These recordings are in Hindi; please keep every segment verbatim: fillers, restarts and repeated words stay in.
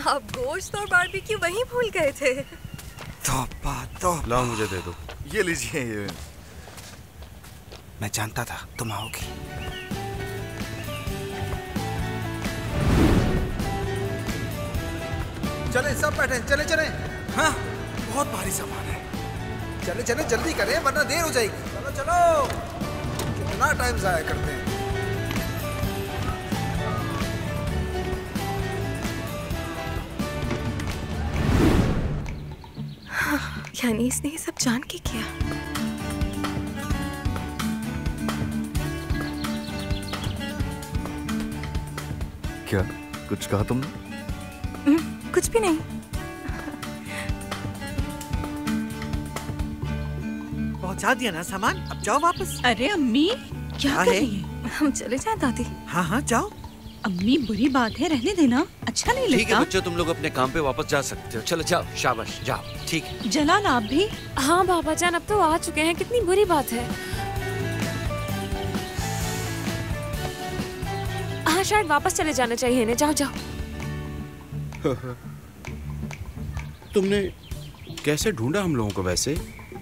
आप गोश्त और बारबेक्यू वहीं भूल गए थे। तौबा तौबा। लाओ मुझे दे दो। ये लीजिए। ये मैं जानता था तुम आओगी। चले सब बैठे, चले चले। हाँ, बहुत भारी सामान है। चले चले जल्दी करें वरना देर हो जाएगी। चलो चलो, कितना टाइम जाया करते हैं। यानी इसने ये सब जान के किया। क्या कुछ कहा तुमने? कुछ भी नहीं। पहुंचा दिया ना सामान, अब जाओ वापस। अरे अम्मी क्या कर रही है? हम चले जाएं दादी। हाँ हाँ जाओ। अम्मी बुरी बात है, रहने देना, अच्छा नहीं लगता। ठीक है बच्चों, तुम लोग अपने काम पे वापस जा सकते हो। चलो जाओ, शाबाश जाओ। ठीक है जलाल आप भी। हाँ बाबा जान, अब तो आ चुके हैं, कितनी बुरी बात है। हाँ शायद वापस चले जाना चाहिए इन्हें। जाओ जाओ। तुमने कैसे ढूंढा हम लोगों को वैसे?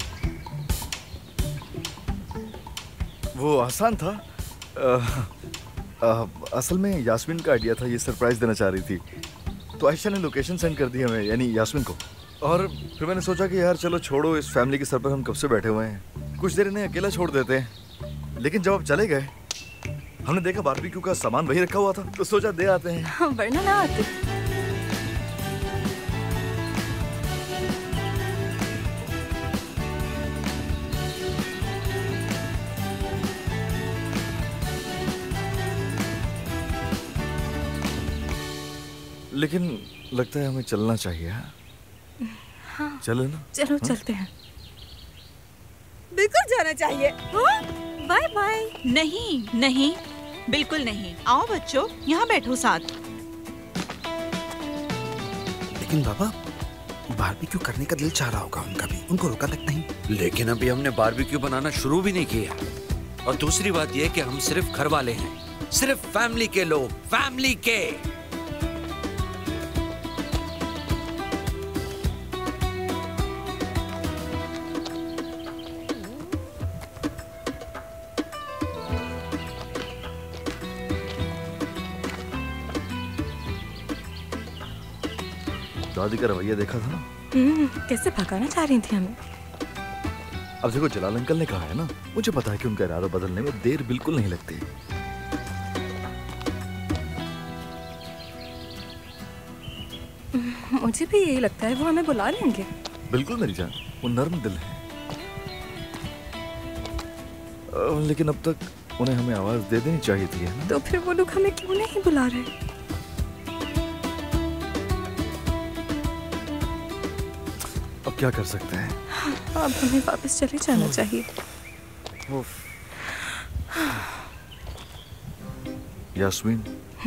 वो आसान था। आ, आ, असल में यास्मीन का आइडिया था, ये सरप्राइज देना चाह रही थी, तो आयशा ने लोकेशन सेंड कर दी हमें, यानी यास्मीन को। और फिर मैंने सोचा कि यार चलो छोड़ो, इस फैमिली के सर पर हम कब से बैठे हुए हैं, कुछ देर इन्हें अकेला छोड़ देते हैं। लेकिन जब आप चले गए, हमने देखा बारबेक्यू का सामान वही रखा हुआ था, तो सोचा दे आते हैं। वरना ना आते। लेकिन लगता है हमें चलना चाहिए। हाँ चलो ना। चलो हाँ? चलते हैं। बिल्कुल जाना चाहिए। Bye bye. नहीं नहीं बिल्कुल नहीं। आओ बच्चों, यहाँ बैठो साथ। लेकिन बाबा बारबेक्यू करने का दिल चाह रहा होगा उनका भी, उनको रोका तक नहीं। लेकिन अभी हमने बारबेक्यू बनाना शुरू भी नहीं किया। और दूसरी बात यह कि हम सिर्फ घर वाले हैं, सिर्फ फैमिली के लोग, फैमिली के। दादी का रवैया देखा था ना, कैसे भगाना चाह रही थी हमें। अब देखो जलाल अंकल ने कहा है ना, मुझे पता है कि उनका इरादा बदलने में देर बिल्कुल नहीं लगती। मुझे भी यही लगता है, वो हमें बुला लेंगे। बिल्कुल मेरी जान, वो नर्म दिल है। लेकिन अब तक उन्हें हमें आवाज दे देनी चाहिए थी, है ना? तो फिर वो लोग हमें क्यों नहीं बुला रहे? अब क्या कर सकते हैं? अब हमें वापस चले जाना चाहिए। यास्मीन,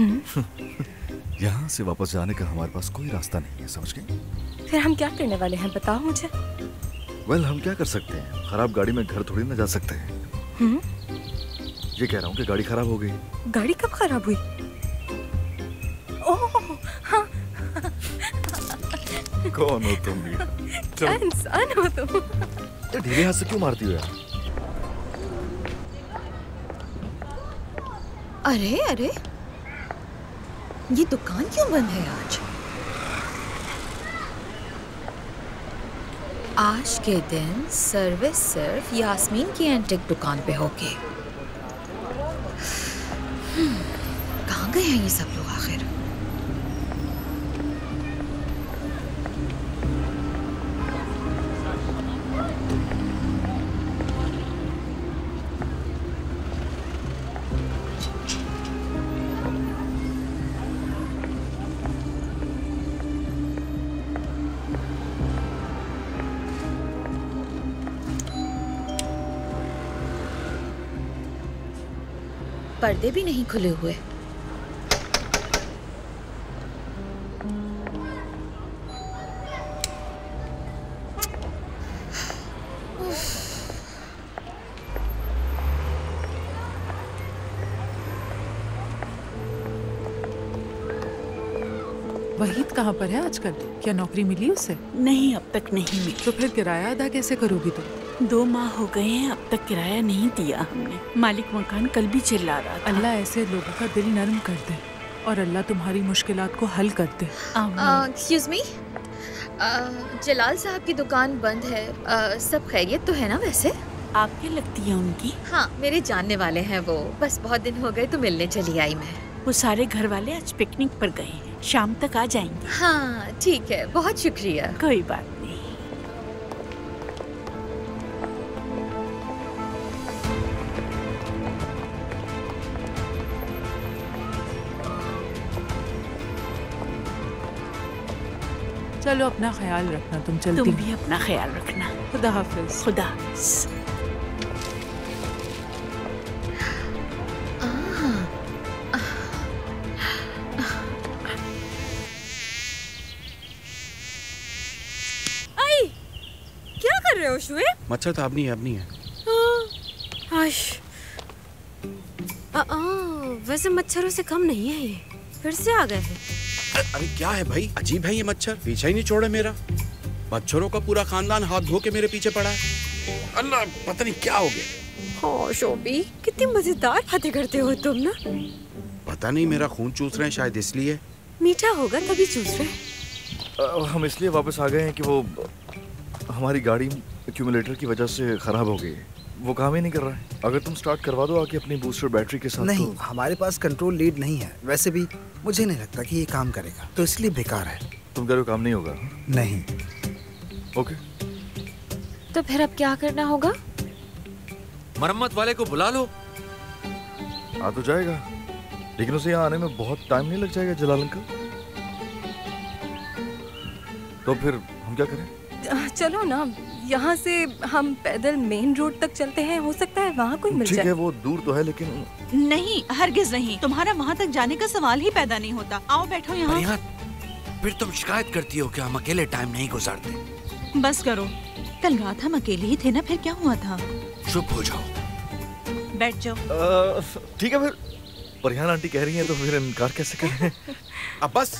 यहाँ से वापस जाने का हमारे पास कोई रास्ता नहीं है, समझ गई? फिर हम क्या करने वाले हैं, बताओ मुझे। वेल हम क्या कर सकते हैं, खराब गाड़ी में घर थोड़ी ना जा सकते हैं। हम्म? ये कह रहा हूँ कि गाड़ी खराब हो गई। गाड़ी कब खराब हुई? ओह हाँ। कौन हो तुम? क्या इंसान हो तुम? ये ढीले हाथ से क्यों मारती हो यार? अरे अरे, ये दुकान क्यों बंद है आज? आज के दिन सर्विस सिर्फ यास्मीन की एंटिक दुकान पे होगी। कहाँ गए हैं ये सब लोग आखिर? पर्दे भी नहीं खुले हुए। वहीद कहाँ पर है आजकल? क्या नौकरी मिली उसे? नहीं, अब तक नहीं मिली। तो फिर किराया अदा कैसे करोगी तुम? दो माह हो गए हैं, अब तक किराया नहीं दिया हमने। मालिक मकान कल भी चिल्ला रहा था। अल्लाह ऐसे लोगों का दिल नरम कर दे और अल्लाह तुम्हारी मुश्किलात को हल कर दे। एक्सक्यूज मी, जलाल साहब की दुकान बंद है। uh, सब खैरियत तो है ना वैसे? आपकी लगती है उनकी? हाँ, मेरे जानने वाले हैं वो। बस बहुत दिन हो गए तो मिलने चली आई मैं। वो सारे घर वाले आज पिकनिक पर गए हैं, शाम तक आ जाएंगे। हाँ ठीक है, बहुत शुक्रिया। कोई बात नहीं। चलो अपना ख्याल रखना, तुम चलती। तुम भी अपना ख्याल रखना। खुदा हाफिज। खुदा हाफिज। आई, क्या कर रहे हो शुएब? मच्छर तो अब नहीं है, अब नहीं है। आ, आ, वैसे मच्छरों से कम नहीं है ये, फिर से आ गए हैं। अरे क्या है भाई, अजीब है ये मच्छर, पीछा ही नहीं छोड़े मेरा। मच्छरों का पूरा खानदान हाथ धो के मेरे पीछे पड़ा है। अल्लाह, पता नहीं क्या हो गया। हाँ शोभी, कितनी मजेदार बातें करते हो तुम ना। पता नहीं, मेरा खून चूस रहे हैं शायद इसलिए। मीठा होगा तभी चूस रहे। हम इसलिए वापस आ गए हैं कि वो हमारी गाड़ी एक्यूमुलेटर की वजह से खराब हो गई, वो काम ही नहीं कर रहा है। अगर तुम स्टार्ट करवा दो आके अपनी बूस्टर बैटरी के साथ। नहीं, तो... हमारे पास कंट्रोल लीड नहीं है। वैसे भी मुझे नहीं लगता कि ये काम करेगा, तो इसलिए बेकार है। तुम कह रहे हो काम नहीं होगा? नहीं। ओके, तो फिर अब क्या करना होगा? मरम्मत वाले को बुला लो। आ तो जाएगा, लेकिन उसे यहाँ आने में बहुत टाइम नहीं लग जाएगा जलाल अंकल? तो फिर हम क्या करें? चलो ना, यहाँ से हम पैदल मेन रोड तक चलते हैं, हो सकता है वहाँ कोई मिल जाए। ठीक है, वो दूर तो है लेकिन। नहीं, हरगिज नहीं, तुम्हारा वहाँ तक जाने का सवाल ही पैदा नहीं होता। आओ बैठो यहाँ। फिर तुम शिकायत करती हो कि हम अकेले टाइम नहीं गुजारते। बस करो, कल रात हम अकेले ही थे ना, फिर क्या हुआ था? चुप हो जाओ, बैठ जाओ। ठीक है, फिर परिहान आंटी कह रही हैं तो फिर इनकार कैसे करें? अब बस।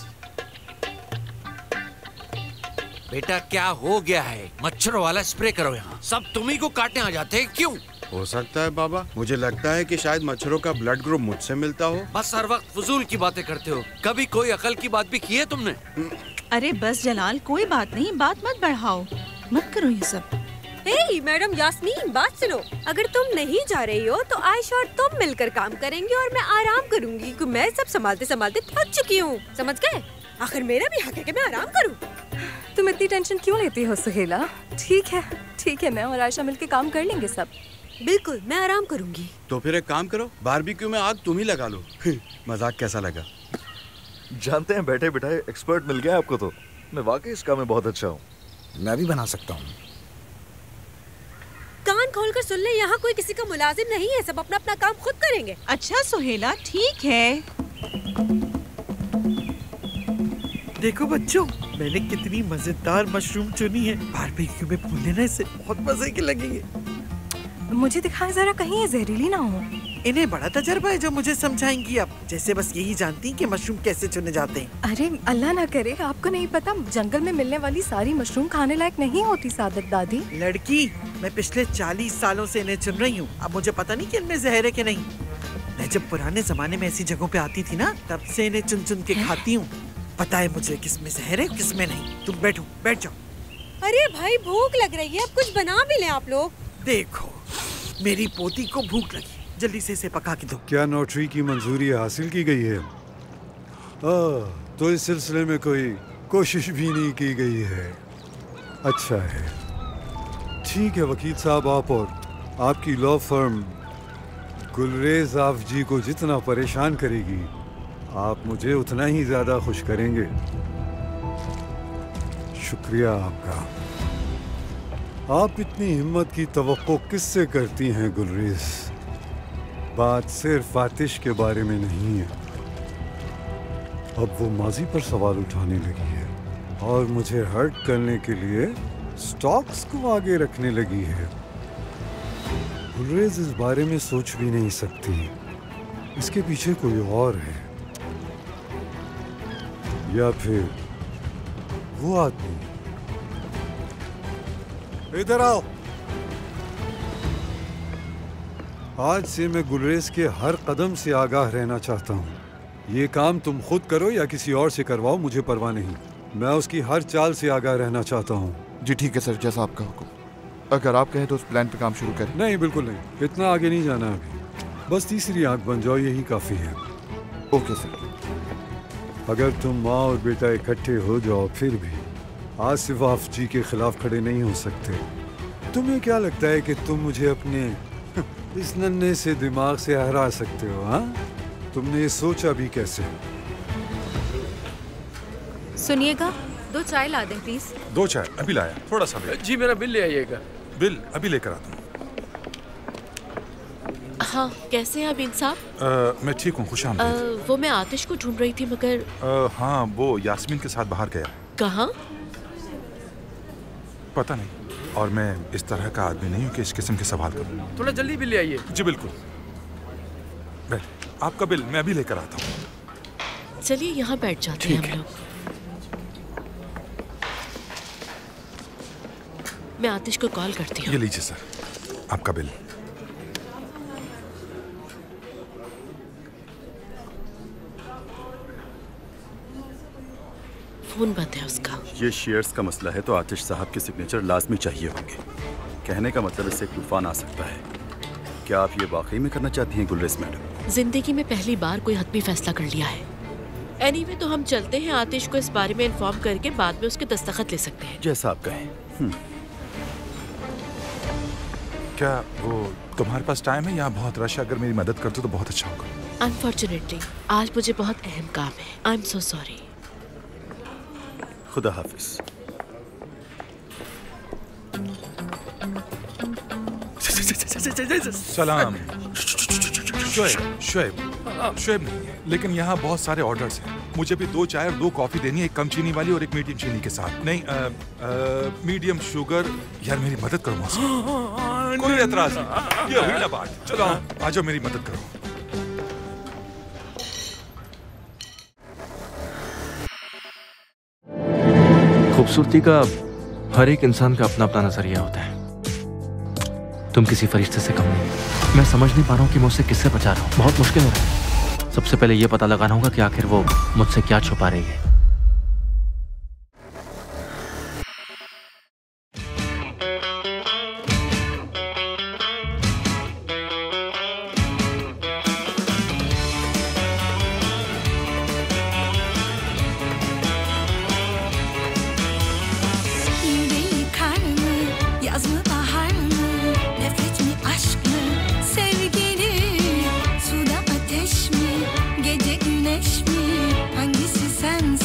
बेटा क्या हो गया है? मच्छरों वाला स्प्रे करो यहाँ, सब तुम्ही को काटने आ जाते हैं, क्यों? हो सकता है बाबा, मुझे लगता है कि शायद मच्छरों का ब्लड ग्रुप मुझसे मिलता हो। बस हर वक्त फजूल की बातें करते हो, कभी कोई अकल की बात भी की है तुमने? अरे बस जलाल, कोई बात नहीं, बात मत बढ़ाओ, मत करो ये सब। हे मैडम यास्मीन, बात सुनो। अगर तुम नहीं जा रही हो तो आयशा और तुम मिलकर काम करेंगे और मैं आराम करूंगी, क्योंकि मैं सब संभालते संभालते थक चुकी हूँ। समझ गए? आखिर मेरा भी हक है कि मैं आराम करूँ। तुम इतनी टेंशन क्यों लेती हो सुहेला? ठीक है ठीक है, मैं और आयशा मिलके काम कर लेंगे सब। बिल्कुल, मैं आराम करूंगी। तो फिर एक काम करो, बारबेक्यू में आग तुम ही लगा लो। मजाक कैसा लगा? जानते हैं, बैठे बिठाए एक्सपर्ट मिल गया आपको तो। मैं वाकई इस काम में बहुत अच्छा हूँ। मैं भी बना सकता हूँ। कान खोलकर सुन ले, यहाँ कोई किसी का मुलाजिम नहीं है, सब अपना अपना काम खुद करेंगे। अच्छा सुहेला, ठीक है। देखो बच्चों, मैंने कितनी मजेदार मशरूम चुनी है। बारबेक्यू में भून लेना, इससे बहुत मजे के लगेंगे। मुझे दिखाए जरा, कहीं ये जहरीली ना हो। इन्हें बड़ा तजर्बा है जो मुझे समझाएंगी अब। जैसे बस यही जानती हैं कि मशरूम कैसे चुने जाते हैं। अरे अल्लाह ना करे, आपको नहीं पता, जंगल में मिलने वाली सारी मशरूम खाने लायक नहीं होती सादत दादी। लड़की, मैं पिछले चालीस सालों से इन्हें चुन रही हूँ, अब मुझे पता नहीं कि इनमें जहर है कि नहीं। मैं जब पुराने जमाने में ऐसी जगहों पे आती थी ना, तब से इन्हें चुन चुन के खाती हूँ। पता है मुझे किसमें जहर है किसमें नहीं। तुम बैठो, बैठ जाओ। अरे भाई, भूख लग रही है, अब कुछ बना भी लें आप लोग। देखो, मेरी पोती को भूख लगी, जल्दी से इसे पका के दो। क्या नौटरी की मंजूरी हासिल की गई है? आ, तो इस सिलसिले में कोई कोशिश भी नहीं की गई है। अच्छा है, ठीक है वकील साहब, आप और आपकी लॉ फर्म गुलरेज आफ जी को जितना परेशान करेगी, आप मुझे उतना ही ज्यादा खुश करेंगे। शुक्रिया आपका। आप इतनी हिम्मत की तवक्को किससे करती हैं गुलरेज? बात सिर्फ आतिश के बारे में नहीं है, अब वो माजी पर सवाल उठाने लगी है और मुझे हर्ट करने के लिए स्टॉक्स को आगे रखने लगी है। गुलरेज इस बारे में सोच भी नहीं सकती, इसके पीछे कोई और है। या फिर वो आदमी? इधर आओ। आज से मैं गुलरेज के हर कदम से आगाह रहना चाहता हूँ। ये काम तुम खुद करो या किसी और से करवाओ, मुझे परवाह नहीं। मैं उसकी हर चाल से आगाह रहना चाहता हूँ। जी ठीक है सर, जैसा आपका हुक्म। अगर आप कहें तो उस प्लान पे काम शुरू करें। नहीं, बिल्कुल नहीं, इतना आगे नहीं जाना अभी। बस तीसरी आंख बन जाओ, यही काफी है। Okay sir. अगर तुम माँ और बेटा इकट्ठे हो जाओ फिर भी आसिफ आफ जी के खिलाफ खड़े नहीं हो सकते। तुम्हें क्या लगता है कि तुम मुझे अपने इस नन्हे से दिमाग से हरा सकते हो? हाँ, तुमने ये सोचा भी कैसे? सुनिएगा, दो चाय ला दें प्लीज। दो चाय अभी लाया, थोड़ा सा वेट। जी मेरा बिल ले आइएगा। बिल अभी लेकर आता हूँ। हाँ, कैसे हैं अमीन साहब? मैं ठीक हूँ, खुश आमदीद। वो मैं आतिश को ढूंढ रही थी मगर आ, हाँ, वो यास्मीन के साथ बाहर गया। कहाँ? पता नहीं, और मैं इस तरह का आदमी नहीं हूँ कि इस किस्म के सवाल करूँ। थोड़ा जल्दी बिल ले आइए। जी बिल्कुल। बैठ, आपका बिल मैं अभी लेकर आता हूँ। चलिए यहाँ बैठ जाते हैं हम लोग। मैं आतिश को कॉल करती हूँ। ये लीजिए सर, आपका बिल। फोन बंद है उसका। ये शेयर्स का मसला है तो आतिश साहब के सिग्नेचर लाजमी चाहिए होंगे। कहने का मतलब इससे तूफान आ सकता है। क्या आप ये वाकई में करना चाहती हैं गुलरेज मैडम? जिंदगी में पहली बार कोई हतमी फैसला कर लिया है। एनीवे तो हम चलते हैं, आतिश को इस बारे में इन्फॉर्म करके बाद में उसके दस्तखत ले सकते हैं। जैसा आप कहें। क्या वो तुम्हारे पास टाइम है? यहाँ बहुत रश है, अगर मेरी मदद कर दो तो बहुत अच्छा होगा। अनफॉर्चुनेटली आज मुझे बहुत अहम काम है। I am so sorry. खुदा हाफिज। सलाम। शुएब, शुएब, शुएब नहीं है, लेकिन यहाँ बहुत सारे ऑर्डर्स हैं। मुझे भी दो चाय और दो कॉफी देनी है, एक कम चीनी वाली और एक मीडियम चीनी के साथ। नहीं, आ, आ, मीडियम शुगर। यार मेरी मदद करो मौसी। कोई एतराज नहीं, ये हुई ना बात। चलो आ जाओ, मेरी मदद करो। खूबसूरती का हर एक इंसान का अपना अपना नजरिया होता है। तुम किसी फरिश्ते से कम नहीं। मैं समझ नहीं पा रहा हूँ कि मैं उससे किससे बचा रहा हूँ। बहुत मुश्किल हो रहा है। सबसे पहले ये पता लगाना होगा कि आखिर वो मुझसे क्या छुपा रही है। Gece güneş mi, hangisi sensin?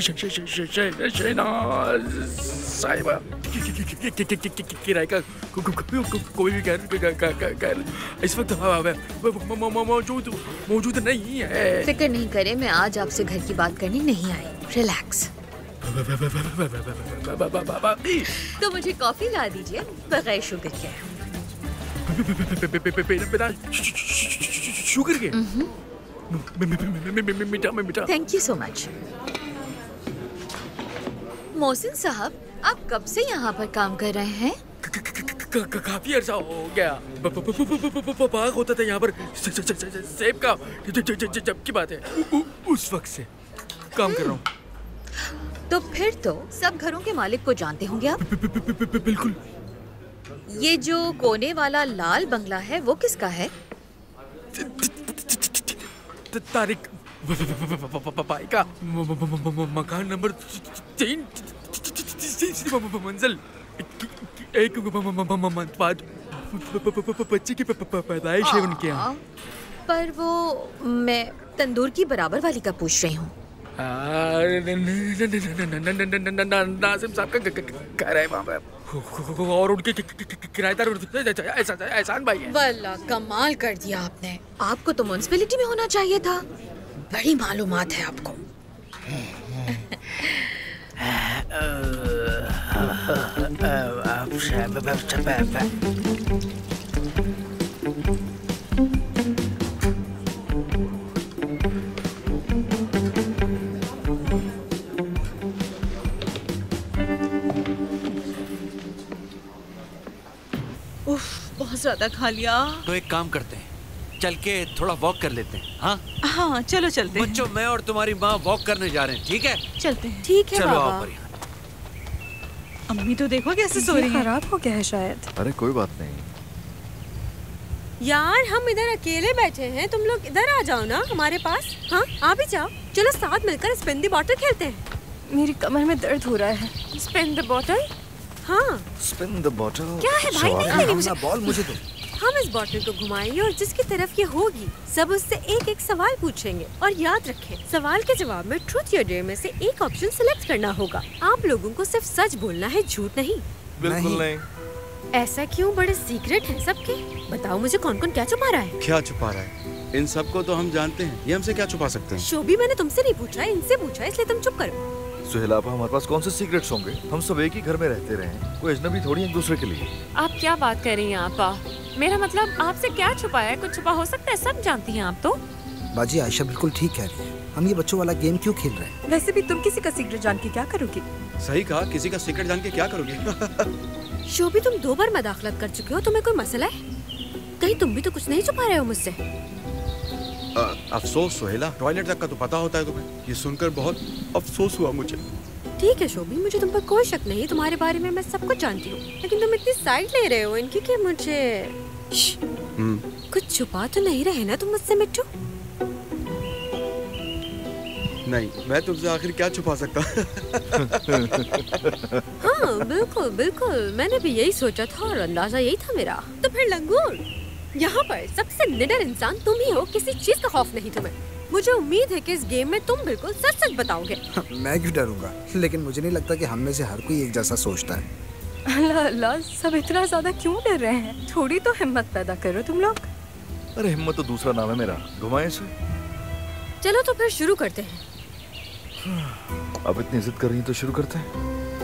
साहिबा किराए का कोई भी घर इस वक्त मौजूद मौजूद नहीं है। फिक्र नहीं करे, मैं आज आपसे घर की बात करने नहीं आई। रिलैक्स। तो मुझे कॉफी ला दीजिए बगैर शुगर के। शुगर के? मीठा में मीठा। Thank you so much. Mohsin साहब, आप कब से यहाँ पर काम कर रहे हैं? काफी अरसा हो गया। बाग होता था यहाँ पर सेब का, जब की बात है उस वक्त से काम कर रहा हूँ। तो फिर तो सब घरों के मालिक को जानते होंगे आप? बिल्कुल। ये जो कोने वाला लाल बंगला है वो किसका है? तारिक भाई का। मकान नंबर तीन, मंजिल एक मंथ बाद बच्चे की पैदाइश है उनके यहाँ। पर वो मैं तंदूर की बराबर वाली का पूछ रही हूँ। नाजिम साहब का घर है वहाँ पे और उनके किराएदार एहसान भाई है। वल्ला कमाल कर दिया आपने। आपको तो म्युनिसिपैलिटी में होना चाहिए था। बड़ी मालूमात है आपको। उफ, बहुत ज्यादा खा लिया। तो एक काम करते हैं, चल के थोड़ा वॉक कर लेते हैं। हाँ हाँ चलो चलते हैं। बच्चों, मैं और तुम्हारी माँ वॉक करने जा रहे हैं, ठीक है? चलते हैं। ठीक है चलो बाबा। आओ परिया। अम्मी तो देखो कैसे सो रही है। खराब हो गया है शायद। अरे कोई बात नहीं। यार हम इधर अकेले बैठे हैं, तुम लोग इधर आ जाओ ना हमारे पास। हाँ आ भी जाओ। चलो साथ मिलकर स्पिन द बॉटल खेलते हैं। मेरी कमर में दर्द हो रहा है। Spin the bottle? हाँ। Spin the bottle. क्या है भाई? नहीं नहीं मुझे बॉल मुझे दो। हम इस बॉटल को घुमाएंगे और जिसकी तरफ ये होगी सब उससे एक एक सवाल पूछेंगे और याद रखें सवाल के जवाब में ट्रूथ या डेयर में से एक ऑप्शन सिलेक्ट करना होगा। आप लोगों को सिर्फ सच बोलना है, झूठ नहीं। बिल्कुल नहीं। ऐसा क्यों? बड़े सीक्रेट हैं सबके। बताओ मुझे कौन कौन क्या छुपा रहा है? क्या छुपा रहा है? इन सबको तो हम जानते हैं, ये हमसे क्या छुपा सकते हैं? शोभी मैंने तुमसे नहीं पूछा, इनसे पूछा, इसलिए तुम चुप करो। सुहेला आपा, हमारे पास कौन से सीक्रेट्स होंगे? हम सब एक ही घर में रहते रहे हैं, कोई अजनबी थोड़ी एक दूसरे के लिए। आप क्या बात कर रही हैं आपा? मेरा मतलब आपसे क्या छुपाया है? कुछ छुपा हो सकता है, सब जानती हैं आप तो। बाजी आयशा बिल्कुल ठीक कह रही है। हम ये बच्चों वाला गेम क्यों खेल रहे हैं? वैसे भी तुम किसी का सीक्रेट जान के क्या करोगी? सही कहा, किसी का सीक्रेट जान के क्या करोगे? शोभी तुम दो बार मदाखलत कर चुके हो, तुम्हें कोई मसला है? कहीं तुम भी तो कुछ नहीं छुपा रहे हो मुझसे? अफसोस सुहेला, टॉयलेट तक का तो पता होता है तुम्हें। ये सुनकर बहुत अफसोस हुआ मुझे। ठीक है शोभी, मुझे तुम पर कोई शक नहीं, तुम्हारे बारे में मैं सब कुछ जानती हूँ, लेकिन तुम इतनी साइड ले रहे हो इनकी कि मुझे कुछ छुपा तो नहीं रहे ना तुम मुझसे मिट्टू? नहीं, मैं तुमसे आखिर क्या छुपा सकता? हाँ बिल्कुल बिल्कुल, मैंने भी यही सोचा था और अंदाजा यही था मेरा। तो फिर लंगूर, यहाँ पर सबसे निडर इंसान तुम ही हो, किसी चीज का खौफ नहीं तुम्हें। मुझे उम्मीद है कि इस गेम में तुम बिल्कुल सच सच बताओगे। मैं क्यों डरूंगा, लेकिन मुझे नहीं लगता कि हम में से हर कोई एक जैसा सोचता है। अल्लाह अल्लाह, सब इतना ज्यादा क्यों डर रहे हैं? थोड़ी तो हिम्मत पैदा करो तुम लोग। अरे हिम्मत तो दूसरा नाम है मेरा, घुमाए इसे। चलो तो फिर शुरू करते हैं। अब इतनी जिद कर रही है तो शुरू करते हैं।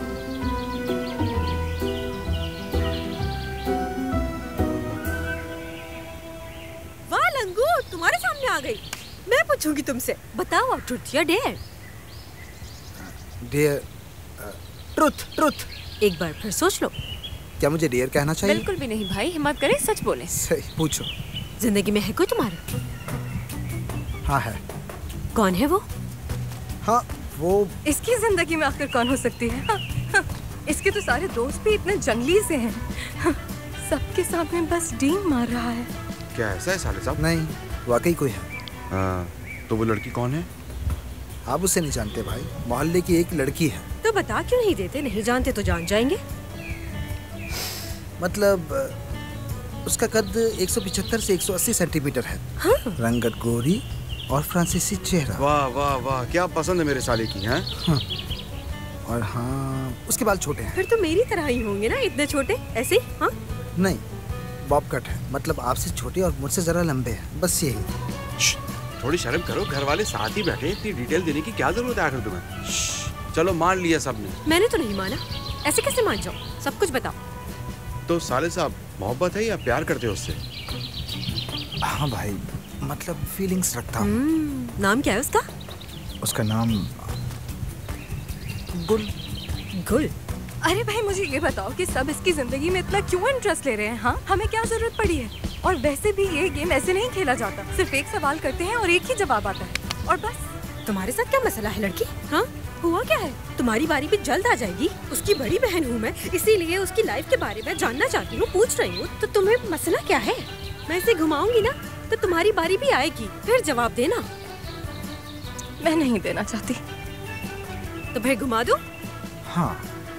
वाह लंगूर, तुम्हारे सामने आ गई। मैं पूछूंगी तुमसे, बताओ ट्रुथ या डेयर? डेयर। Truth truth. एक बार फिर सोच लो। क्या मुझे डेयर कहना चाहिए? बिल्कुल भी नहीं भाई, हिम्मत करें, सच बोले। सही, पूछो। जिंदगी में है कोई तुम्हारा? हाँ है। कौन है वो? हाँ वो। इसकी जिंदगी में आखिर कौन हो सकती है? हाँ, हाँ, इसके तो सारे दोस्त भी इतने जंगली से हैं। हाँ, सबके सामने बस डींग मार रहा है। क्या ऐसा है साले साहब? नहीं, वाकई कोई है। हाँ, तो वो लड़की कौन है? आप उसे नहीं जानते भाई, मोहल्ले की एक लड़की है। तो बता क्यों नहीं देते? नहीं जानते तो जान जाएंगे। मतलब उसका कद एक सौ पचहत्तर से एक सौ अस्सी सेंटीमीटर है। हाँ? रंगत गोरी, और फ्रांसीसी चेहरा। वाह वाह वाह, क्या पसंद है मेरे साले की, हैं? हाँ। और हाँ, उसके बाल छोटे हैं। फिर तो मेरी तरह ही होंगे ना, इतने छोटे ऐसे ही? हाँ नहीं, बॉब कट है, मतलब आपसे छोटे और मुझसे जरा लंबे हैं, बस यही। थोड़ी शर्म करो, घर वाले साथ ही बैठे, इतनी डिटेल देने की क्या जरूरत है आखिर तुम्हें? चलो मान लिया सबने। मैंने तो नहीं माना, ऐसे कैसे मान जाओ? सब कुछ बताओ। तो साले साहब मोहब्बत है या प्यार करते हो उससे? हाँ भाई, मतलब फीलिंग्स रखता हूँ। नाम क्या है उसका? उसका नाम गुल। गुल? अरे भाई मुझे ये बताओ कि सब इसकी जिंदगी में इतना क्यों इंटरेस्ट ले रहे हैं? हाँ, हमें क्या जरूरत पड़ी है? और वैसे भी ये गेम ऐसे नहीं खेला जाता, सिर्फ एक सवाल करते हैं और एक ही जवाब आता है और बस। तुम्हारे साथ क्या मसला है लड़की? हाँ, हुआ क्या है? तुम्हारी बारी भी जल्द आ जाएगी। उसकी बड़ी बहन हूँ मैं, इसीलिए उसकी लाइफ के बारे में जानना चाहती हूँ, पूछ रही हूँ। तो तुम्हें मसला क्या है? मैं इसे घुमाऊंगी ना तो तुम्हारी बारी भी आएगी, फिर जवाब देना। मैं नहीं देना चाहती। तो फिर घुमा दूं? हाँ।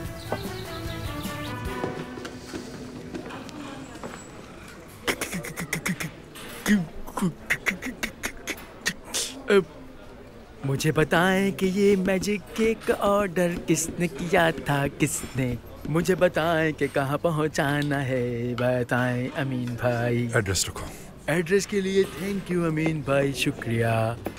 मुझे बताएं कि ये मैजिक केक का ऑर्डर किसने किया था, किसने? मुझे बताएं कि कहाँ पहुँचाना है, बताएं अमीन भाई। एड्रेस रखो। एड्रेस के लिए थैंक यू अमीन भाई, शुक्रिया।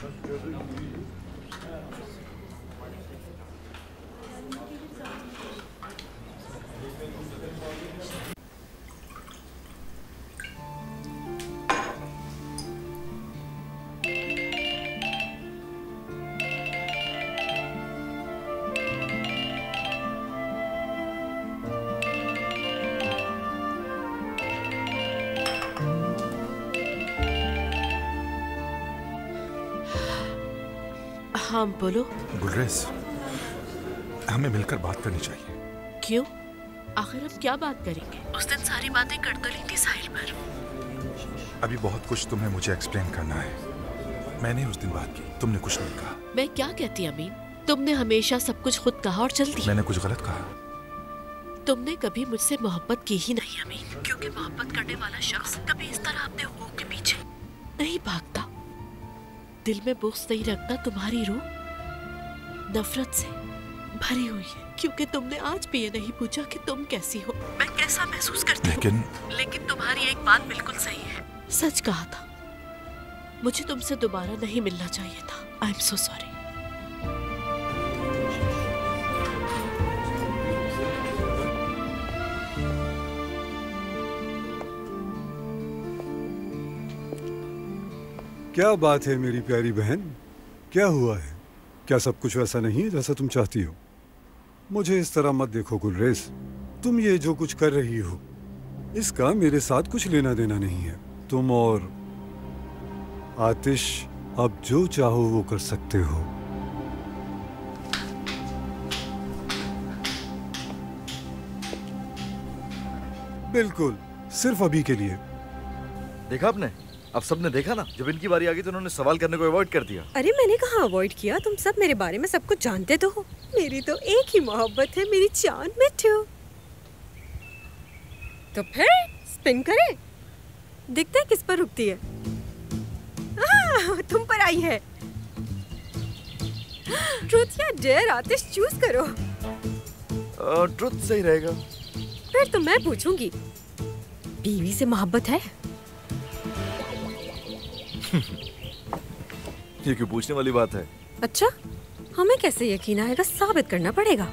हाँ बोलो। गुलरेज, हमें मिलकर बात करनी चाहिए। क्यों? आखिर हम क्या बात करेंगे? उस दिन सारी बातें कर तो ली थी साहिल पर। अभी बहुत कुछ तुम्हें मुझे एक्सप्लेन करना है। मैंने उस दिन बात की, तुमने कुछ नहीं कहा। मैं क्या कहती अमीन? तुमने हमेशा सब कुछ खुद कहा और चल दी। मैंने कुछ गलत कहा? तुमने कभी मुझसे मोहब्बत की ही नहीं अमीन, क्योंकि मोहब्बत करने वाला शख्स कभी इस तरह अपने हुकूक के पीछे नहीं भागता। दिल में बुग़्ज़ नहीं रखता। तुम्हारी रूह नफरत से भरी हुई है, क्योंकि तुमने आज भी ये नहीं पूछा कि तुम कैसी हो, मैं कैसा महसूस करती हूँ। लेकिन लेकिन तुम्हारी एक बात बिल्कुल सही है, सच कहा था। मुझे तुमसे दोबारा नहीं मिलना चाहिए था। I am so sorry. क्या बात है मेरी प्यारी बहन, क्या हुआ है? क्या सब कुछ वैसा नहीं है जैसा तुम चाहती हो? मुझे इस तरह मत देखो गुलरेज, तुम ये जो कुछ कर रही हो इसका मेरे साथ कुछ लेना देना नहीं है। तुम और आतिश अब जो चाहो वो कर सकते हो। बिल्कुल, सिर्फ अभी के लिए। देखा आपने? अब सबने देखा ना, जब इनकी बारी आ गई तो उन्होंने सवाल करने को अवॉइड कर दिया। अरे मैंने कहाँ अवॉइड किया? तुम सब मेरे बारे में सब कुछ जानते तो हो। मेरी तो एक ही मोहब्बत है, मेरी जान मिठू। तो फिर स्पिन करें, देखते हैं किस पर रुकती है। आ, तुम पर आई है। ट्रुथ या डेयर? आतिश चूज करो। ट्रुथ सही रहेगा। फिर तो मैं पूछूंगी, बीवी से मोहब्बत है? ये क्यों पूछने वाली बात है? अच्छा, हमें कैसे यकीन आएगा? साबित करना पड़ेगा।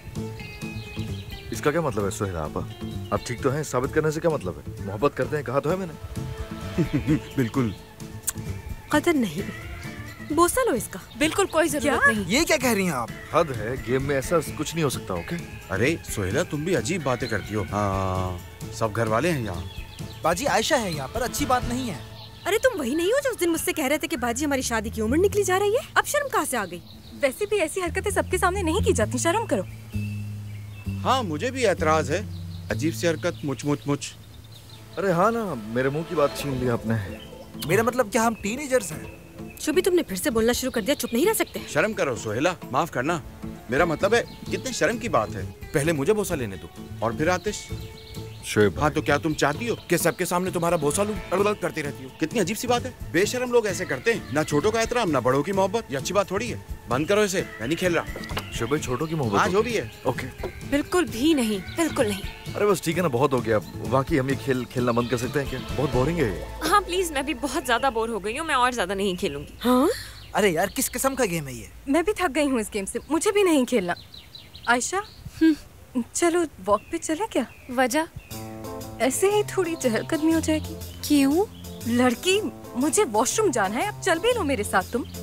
इसका क्या मतलब है सुहेला आपा? आप ठीक तो हैं? साबित करने से क्या मतलब है? मोहब्बत करते हैं कहा तो है मैंने। बिल्कुल। कदर नहीं, बोसा लो इसका। बिल्कुल कोई जरूरत नहीं। ये क्या कह रही हैं आप? हद है, गेम में ऐसा कुछ नहीं हो सकता। ओके? अरे सुहेला, तुम भी अजीब बातें करती हो। हाँ, सब घर वाले हैं यहाँ। बाजी आयशा है यहाँ पर, अच्छी बात नहीं है। अरे तुम वही नहीं हो जो उस दिन मुझसे कह रहे थे कि बाजी हमारी शादी की उम्र निकली जा रही है? अब शर्म कहाँ से आ गई? वैसे भी ऐसी हरकतें सबके सामने नहीं की जाती, शर्म करो। हाँ, मुझे भी एतराज है। अजीब सी हरकत, मुच मुच मुच। अरे हाँ ना, मेरे मुंह की बात छीन ली आपने। मेरा मतलब क्या हम टीनेजर्स हैं? शुभी, तुमने फिर से बोलना शुरू कर दिया, चुप नहीं रह सकते। शर्म करो सुहेला, माफ करना। मेरा मतलब है, कितने शर्म की बात है। पहले मुझे बोसा लेने दो और फिर आतिश। शोएब हाँ तो क्या तुम चाहती हो कि सबके सामने तुम्हारा भोसा लूं? अड़गड़ करती रहती हो। कितनी अजीब सी बात है। बेशरम लोग ऐसे करते हैं। ना छोटों का एहतराम, ना बड़ों की मोहब्बत। ये अच्छी बात थोड़ी है। बंद करो इसे, मैं नहीं खेल रहा। शोएब छोटों की मोहब्बत हाँ जो भी है। ओके बिल्कुल भी नहीं, बिल्कुल नहीं। अरे बस ठीक है ना, बहुत हो गया। वाकई हम ये खेल खेलना बंद कर सकते हैं क्या? बहुत बोरिंग है ये। हाँ प्लीज, मैं भी बहुत ज्यादा बोर हो गई हूँ, मैं और ज्यादा नहीं खेलूंगी। हाँ अरे यार किस किस्म का गेम है ये? मैं भी थक गई हूँ इस गेम से, मुझे भी नहीं खेलना। आयशा चलो वॉक पे चले क्या? वजह? ऐसे ही थोड़ी चहलकदमी हो जाएगी। क्यों? लड़की, मुझे वॉशरूम जाना है, अब चल भी लो मेरे साथ तुम।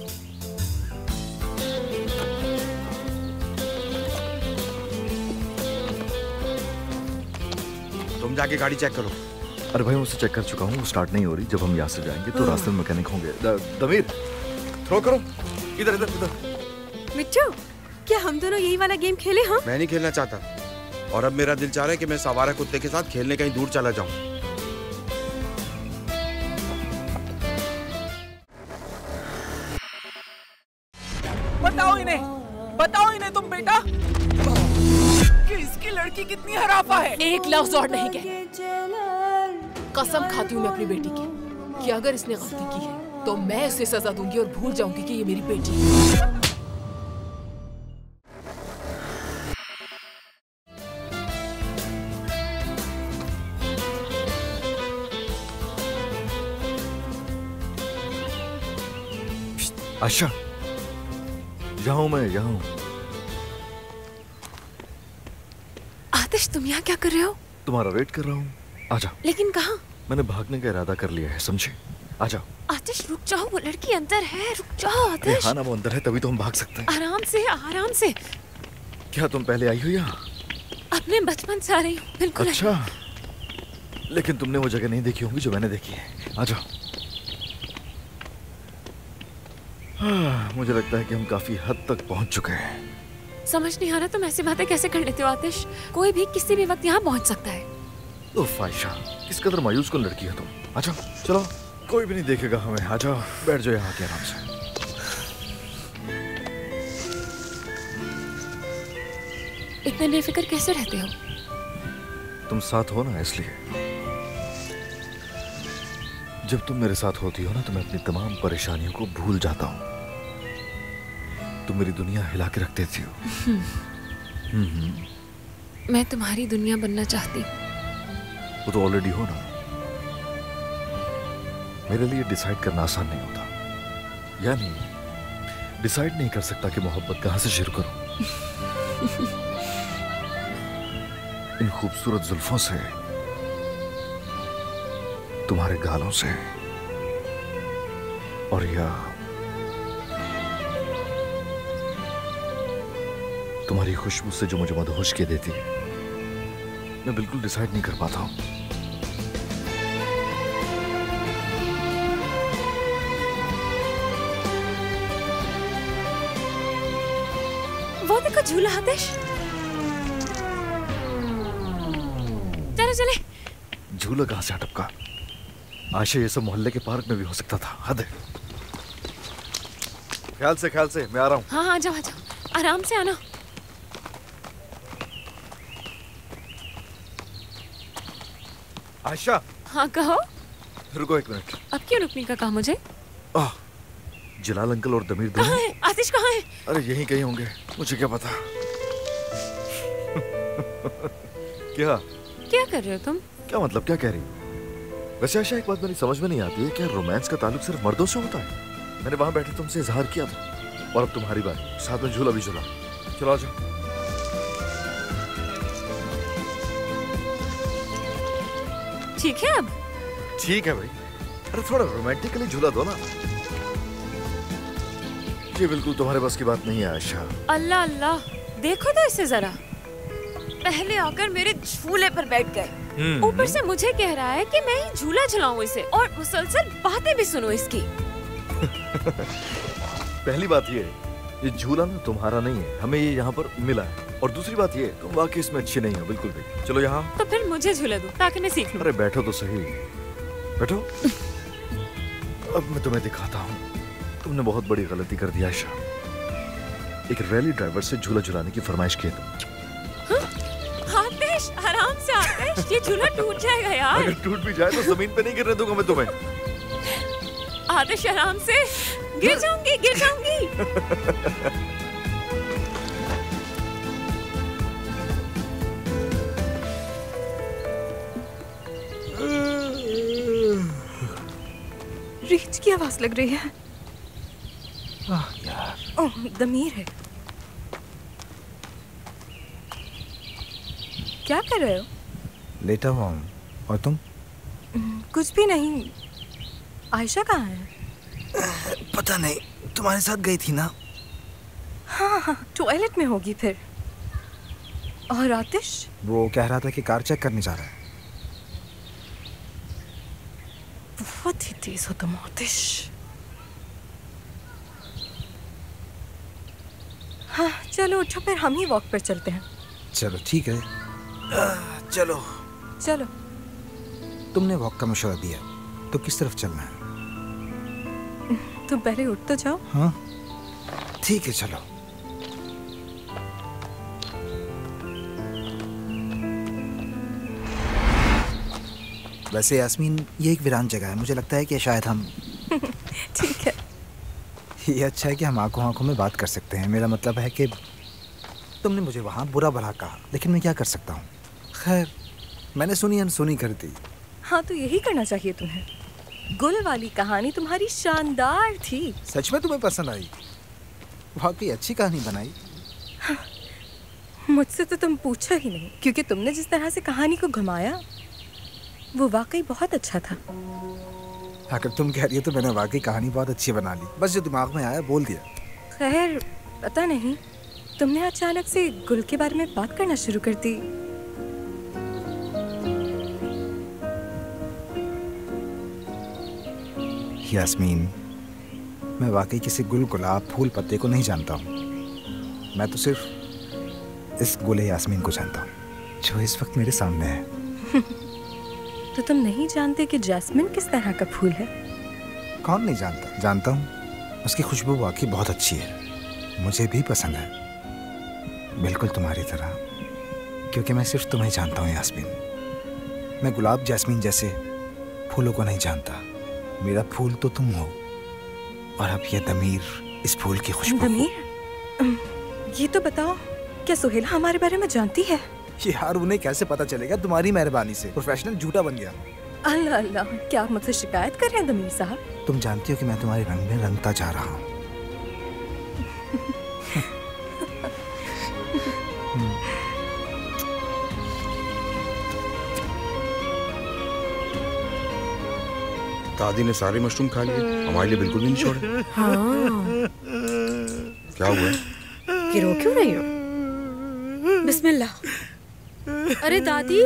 तुम जाके गाड़ी चेक करो। अरे भाई मैं उसे चेक कर चुका हूँ, वो स्टार्ट नहीं हो रही। जब हम यहाँ से जाएंगे तो रास्ते में मैकेनिक होंगे। दमीर थ्रो करो, इधर इधर इधर। मिट्टू, क्या हम दोनों यही वाला गेम खेले? हाँ मैं नहीं खेलना चाहता और अब मेरा दिल चाह रहा है कि मैं सवारा कुत्ते के साथ खेलने कहीं दूर चला जाऊं। बताओ इन्हें, बताओ इन्हें तुम बेटा कि इसकी लड़की कितनी हराफा है। एक लफ्ज और नहीं कह। कसम खाती हूँ मैं अपनी बेटी की कि अगर इसने गलती की है तो मैं उसे सजा दूंगी और भूल जाऊंगी कि ये मेरी बेटी है। आशा, यहाँ हूँ मैं, यहाँ हूँ। आतिश तुम यहाँ क्या कर रहे हो? तुम्हारा वेट कर रहा हूँ, आ जाओ। लेकिन कहाँ? मैंने भागने का इरादा कर लिया है, समझे? आ जाओ। आतिश रुक जाओ, वो लड़की अंदर है, रुक जाओ आतिश। हाँ ना, वो अंदर है तभी तो हम भाग सकते हैं। आराम से, आराम से। क्या तुम पहले आई हो यहाँ? अपने बचपन से आ रही हूँ, बिल्कुल। अच्छा, लेकिन तुमने वो जगह नहीं देखी होंगी जो मैंने देखी है। आ जाओ। हाँ, मुझे लगता है कि हम काफी हद तक पहुंच चुके हैं। समझ नहीं आ रहा तुम ऐसी बातें कैसे कर लेते हो आतिश। कोई भी किसी भी वक्त यहाँ पहुंच सकता है। उफ आयशा, किस कदर मायूस कौन लड़की है तुम। आ जाओ, चलो, कोई भी नहीं देखेगा हमें। आ जाओ, बैठ जाओ यहाँ के आराम से। इतने बेफिक्र कैसे रहते हो? तुम साथ हो ना, इसलिए। जब तुम मेरे साथ होती हो ना तो मैं अपनी तमाम परेशानियों को भूल जाता हूँ। तुम मेरी दुनिया हिला के रख देती हो। हम्म। मैं तुम्हारी दुनिया बनना चाहती। वो तो ऑलरेडी हो ना। मेरे लिए डिसाइड करना आसान नहीं होता, यानी डिसाइड नहीं कर सकता कि मोहब्बत कहां से शुरू करूं। इन खूबसूरत जुल्फों से, तुम्हारे गालों से, और या तुम्हारी खुशबू से जो मुझे मदहोश किए देती है। मैं बिल्कुल डिसाइड नहीं कर पाता हूं। वो देखो झूला आतिश। चलो चले। झूला कहां से टपका? आशा, ये सब मोहल्ले के पार्क में भी हो सकता था। हद है। ख्याल से, ख्याल से, मैं आ रहा हूँ। हाँ आ जाओ, आ जाओ, आराम से आना। आशा। हाँ कहो। रुको एक मिनट। अब क्यों रुकने का कहा मुझे? आह, जलाल अंकल और दमीर दोनों। कहाँ है? आतिश कहाँ है? अरे यहीं कहीं होंगे, मुझे क्या पता। क्या क्या कर रहे हो तुम? क्या मतलब, क्या कह रही हो? वैसे आशा, एक बात मेरी समझ में नहीं आती है, क्या रोमांस का ताल्लुक सिर्फ मर्दों से होता है? मैंने वहां बैठे तुमसे इजहार किया था, और अब तुम्हारी बात, साथ में झूला भी झूला। चलो आ जाओ। ठीक है अब? ठीक है भाई। अरे थोड़ा रोमांटिकली झूला दो ना। ये बिल्कुल तुम्हारे बस की बात नहीं है आशा। अल्लाह अल्लाह, देखो तो इसे जरा। पहले आकर मेरे झूले पर बैठ गए, ऊपर से मुझे कह रहा है कि मैं ही झूला झुलाऊं इसे, और मुसलसल बातें भी सुनो इसकी। पहली बात ये, ये झूला ना तुम्हारा नहीं है, हमें ये यहाँ पर मिला है। और दूसरी बात ये, तुम वाकई इसमें अच्छी नहीं हो, बिल्कुल भी। चलो यहाँ। तो फिर मुझे झूला दो ताकि मैं सीख लूं। अरे बैठो तो सही, बैठो। अब मैं तुम्हें दिखाता हूँ, तुमने बहुत बड़ी गलती कर दी आयशा। एक रैली ड्राइवर से झूला झुलाने की फरमाइश की तुम। आतिश, आराम से आतिश। ये झूला टूट जाएगा यार। अगर टूट भी जाए तो जमीन पे नहीं गिरने दूंगा मैं तुम्हें। आदर्श आराम से, गिर जाऊंगी गिर जाऊंगी। रीच की आवाज लग रही है। आह यार। ओह, दमीर है। क्या कर रहे हो? लेटा हुआ हूँ। और तुम? कुछ भी नहीं। आयशा कहाँ है? पता नहीं, तुम्हारे साथ गई थी ना? हाँ हाँ, टॉयलेट में होगी फिर। और आतिश? वो कह रहा था कि कार चेक करने जा रहा है। बहुत ही तेज हो तुम आतिश। हाँ चलो उठो, फिर हम ही वॉक पर चलते हैं। चलो ठीक है। आ, चलो चलो। तुमने वॉक का मशवरा दिया, तो किस तरफ चलना है? तुम पहले उठ तो जाओ। हाँ ठीक है चलो। वैसे यास्मीन, ये एक वीरान जगह है। मुझे लगता है कि शायद हम ठीक है। ये अच्छा है कि हम आंखों आंखों में बात कर सकते हैं। मेरा मतलब है कि तुमने मुझे वहाँ बुरा भला कहा, लेकिन मैं क्या कर सकता हूँ। खैर, मैंने सुनी अनसुनी कर दी। हाँ तो यही करना चाहिए तुम्हें। गुल वाली कहानी तुम्हारी शानदार थी। सच में तुम्हें पसंद आई? वाकई अच्छी कहानी बनाई। हाँ, मुझसे तो तुम पूछा ही नहीं, क्योंकि तुमने जिस तरह से कहानी को घुमाया वो वाकई बहुत अच्छा था। अगर तुम कह रही हो तो मैंने वाकई कहानी बहुत अच्छी बना ली। बस जो दिमाग में आया बोल दिया। खैर पता नहीं, तुमने अचानक से गुल के बारे में बात करना शुरू कर दी। यास्मीन, मैं वाकई किसी गुल, गुलाब, फूल, पत्ते को नहीं जानता हूँ। मैं तो सिर्फ इस गुल यास्मीन को जानता हूँ जो इस वक्त मेरे सामने है। तो तुम नहीं जानते कि जैस्मिन किस तरह का फूल है? कौन नहीं जानता? जानता हूँ। उसकी खुशबू वाकई बहुत अच्छी है, मुझे भी पसंद है, बिल्कुल तुम्हारी तरह। क्योंकि मैं सिर्फ तुम्हें जानता हूँ यास्मीन। मैं गुलाब, जैस्मीन जैसे फूलों को नहीं जानता। मेरा फूल तो तुम हो, और अब ये दमीर इस फूल की खुशबू। दमीर? ये तो बताओ, क्या सुहेला हमारे बारे में जानती है? यार उन्हें कैसे पता चलेगा? तुम्हारी मेहरबानी से प्रोफेशनल झूठा बन गया। अल्लाह अल्लाह, क्या आप मुझसे शिकायत कर रहे हैं दमीर साहब? तुम जानती हो कि मैं तुम्हारे रंग में रंगता जा रहा हूँ। दादी ने सारे मशरूम खा लिए, हमारे लिए बिल्कुल भी नहीं छोड़े। हाँ। क्या हुआ? ये रो क्यों रही हो? बिस्मिल्लाह। अरे दादी,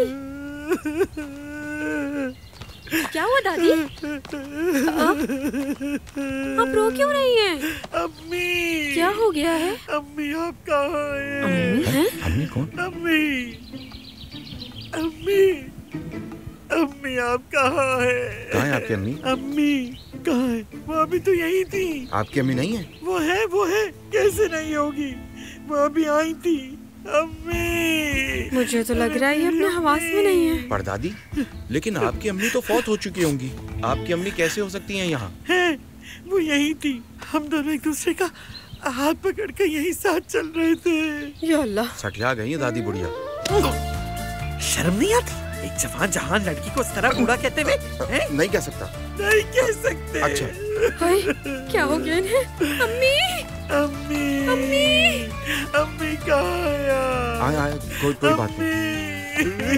क्या हुआ दादी? आप, आप रो क्यों रही हैं? अम्मी, क्या हो गया है? अम्मी आप कहाँ हैं? अम्मी हैं? अम्मी कौन? अम्मी, अम्मी, अम्मी आप कहाँ हैं? कहाँ है आपकी अम्मी? अम्मी कहाँ है? वो अभी तो यही थी। आपकी अम्मी नहीं है? वो है, वो है, कैसे नहीं होगी? वो अभी आई थी। अम्मी, मुझे तो लग रहा है ये अपने हवास में नहीं है। परदादी, लेकिन आपकी अम्मी तो फौत हो चुकी होंगी। आपकी अम्मी कैसे हो सकती हैं यहाँ? है, वो यही थी। हम दोनों एक दूसरे का हाथ पकड़ कर यही साथ चल रहे थे। या अल्लाह, सठिया गई है दादी बुढ़िया। शर्म नहीं आती एक जवान जहान लड़की को इस तरह बूढ़ा कहते हुए? नहीं कह सकता। नहीं कह सकते। अच्छा। हाय, क्या हो गया इन्हें? अम्मी, अम्मी, अम्मी, अम्मी कहाँ है? आए आए, कोई कोई बात नहीं।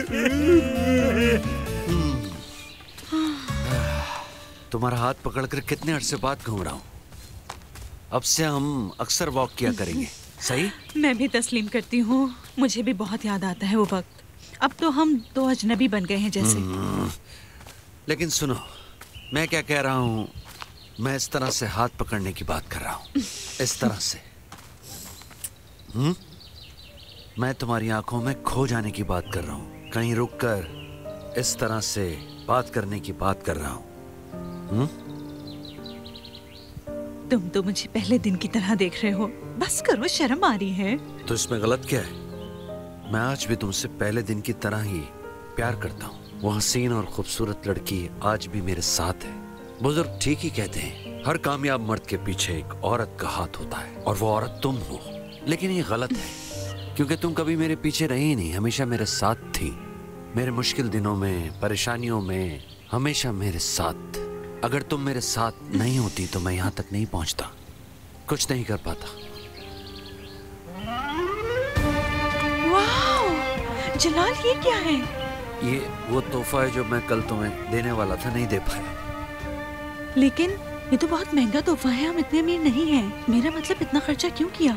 तुम्हारा हाथ पकड़कर कितने अरसे बाद घूम रहा हूँ। अब से हम अक्सर वॉक किया करेंगे, सही? मैं भी तस्लीम करती हूँ, मुझे भी बहुत याद आता है वो वक्त। अब तो हम दो अजनबी बन गए हैं जैसे। लेकिन सुनो, मैं क्या कह रहा हूँ, मैं इस तरह से हाथ पकड़ने की बात कर रहा हूँ, इस तरह से। हम्म? मैं तुम्हारी आंखों में खो जाने की बात कर रहा हूँ, कहीं रुककर इस तरह से बात करने की बात कर रहा हूँ। हम्म? तुम तो मुझे पहले दिन की तरह देख रहे हो, बस करो, शर्म आ रही है। तो इसमें गलत क्या है? मैं आज भी तुमसे पहले दिन की तरह ही प्यार करता हूँ। वो हसीन और खूबसूरत लड़की आज भी मेरे साथ है। बुजुर्ग ठीक ही कहते हैं, हर कामयाब मर्द के पीछे एक औरत का हाथ होता है और वो औरत तुम हो। लेकिन ये गलत है, क्योंकि तुम कभी मेरे पीछे रही ही नहीं, हमेशा मेरे साथ थी। मेरे मुश्किल दिनों में, परेशानियों में हमेशा मेरे साथ। अगर तुम मेरे साथ नहीं होती तो मैं यहाँ तक नहीं पहुँचता, कुछ नहीं कर पाता। वाह, जलाल ये क्या है? ये वो तोहफा है जो मैं कल तुम्हें देने वाला था, नहीं दे पाया। लेकिन ये तो बहुत महंगा तोहफा है, हम इतने अमीर नहीं हैं। मेरा मतलब इतना खर्चा क्यों किया?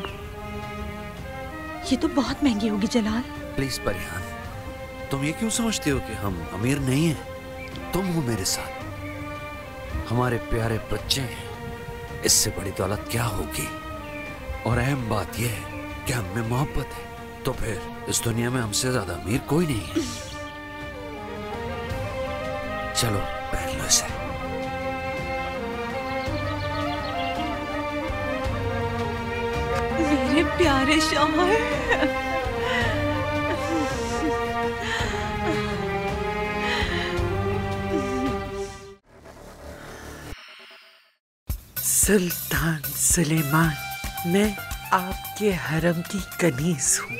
ये तो बहुत महंगी होगी जलाल। प्लीज परिहान, तुम ये क्यों समझते हो कि हम अमीर नहीं हैं? तुम हो मेरे साथ, हमारे प्यारे बच्चे हैं, इससे बड़ी दौलत क्या होगी? और अहम बात यह है कि हम में मोहब्बत है, तो फिर इस दुनिया में हमसे ज्यादा अमीर कोई नहीं है। चलो पहन लो इसे। मेरे प्यारे शौहर, सुल्तान सुलेमान, मैं आपके हरम की कनीज हूँ।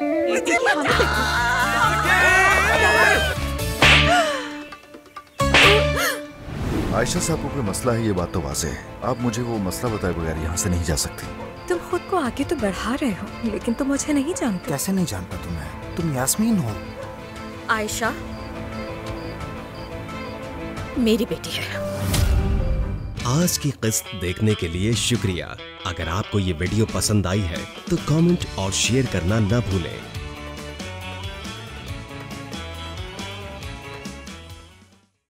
आयशा साहब को कोई मसला है, ये बात तो वाज़ेह है। आप मुझे वो मसला बताए बगैर यहाँ से नहीं जा सकती। तुम खुद को आगे तो बढ़ा रहे हो, लेकिन तुम मुझे नहीं जानते। कैसे नहीं जानता तुम्हें? तुम यास्मीन हो। आयशा मेरी बेटी है। आज की किस्त देखने के लिए शुक्रिया। अगर आपको ये वीडियो पसंद आई है तो कमेंट और शेयर करना न भूलें।